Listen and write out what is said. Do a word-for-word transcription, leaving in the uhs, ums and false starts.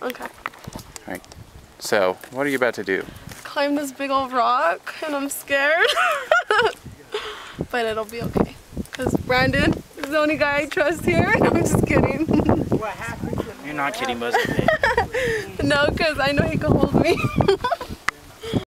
Okay. Alright, so what are you about to do? Climb this big old rock, and I'm scared. But it'll be okay. Because Brandon is the only guy I trust here. I'm just kidding. You're not kidding, most of it. No, because I know he can hold me.